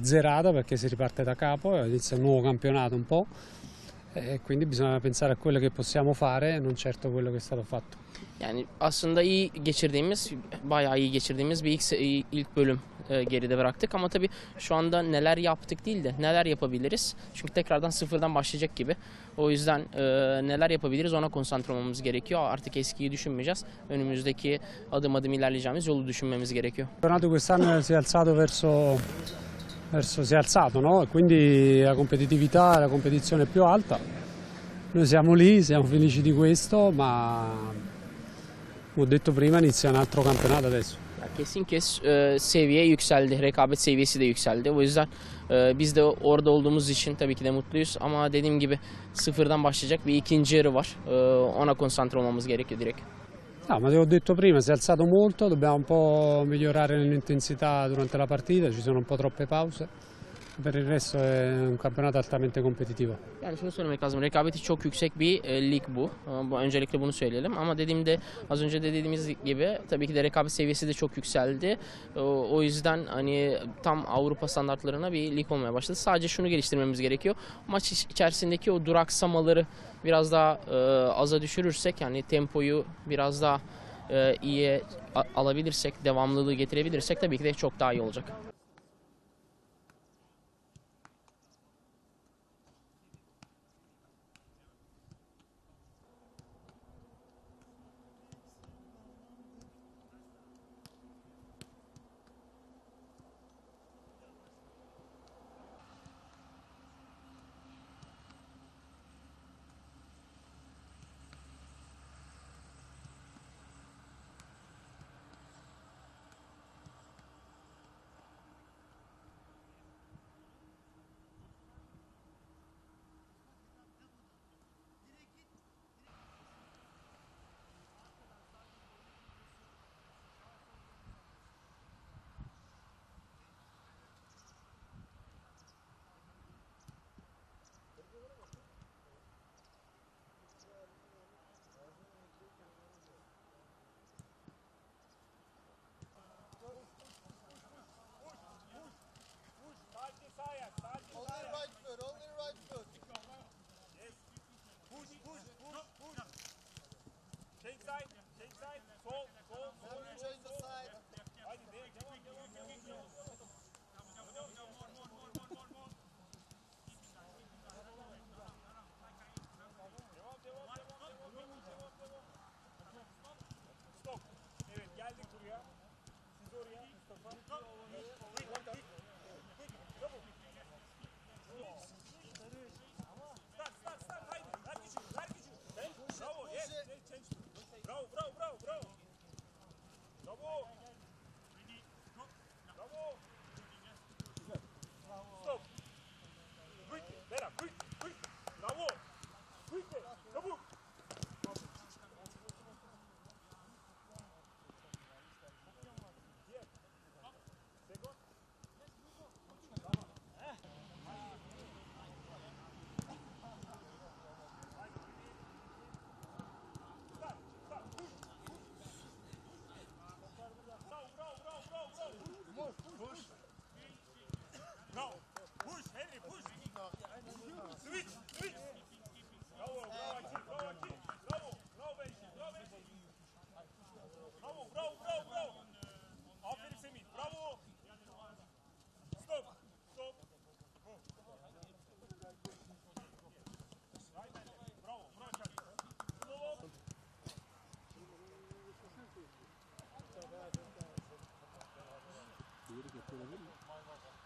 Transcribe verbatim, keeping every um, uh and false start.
zerata perché si riparte da capo, inizia un nuovo campionato un po', e quindi bisogna pensare a quello che possiamo fare, non certo quello che è stato fatto. Yani aslında iyi geçirdiğimiz, bayağı iyi geçirdiğimiz bir ilk, ilk bölüm e, geride bıraktık. Ama tabii şu anda neler yaptık değil de neler yapabiliriz. Çünkü tekrardan sıfırdan başlayacak gibi. O yüzden e, neler yapabiliriz ona konsantre olmamız gerekiyor. Artık eskiyi düşünmeyeceğiz. Önümüzdeki adım adım ilerleyeceğimiz yolu düşünmemiz gerekiyor. Il campionato quest'anno si è alzato verso, verso, si è alzato, no? Quindi la competitività, la competizione è più alta. Noi siamo lì, siamo felici di questo, ma come ho detto prima inizia un altro campionato adesso. Ya kesin kes e, seviye yükseldi, rekabet seviyesi de yükseldi. O yüzden e, biz de orada olduğumuz için tabii ki de mutluyuz. Ama dediğim gibi sıfırdan başlayacak bir ikinci yarı var. E, ona konsantre olmamız gerekiyor direkt. No, ma te l'ho detto prima, si è alzato molto, dobbiamo un po' migliorare nell'intensità durante la partita, ci sono un po' troppe pause. Per il resto è un campionato altamente competitivo. Yani şunu söylemek lazım. Rekabeti çok yüksek bir e, lig bu. E, bu. Öncelikle bunu söyleyelim. Ama dediğimde az önce de dediğimiz gibi tabii ki de rekabet seviyesi de çok yükseldi. E, o yüzden hani tam Avrupa standartlarına bir lig olmaya başladı. Sadece şunu geliştirmemiz gerekiyor. Maç içerisindeki o duraksamaları biraz daha e, aza düşürürsek, yani tempoyu biraz daha e, iyiye alabilirsek, devamlılığı getirebilirsek tabii ki de çok daha iyi olacak. Diğeri getirebilir mi?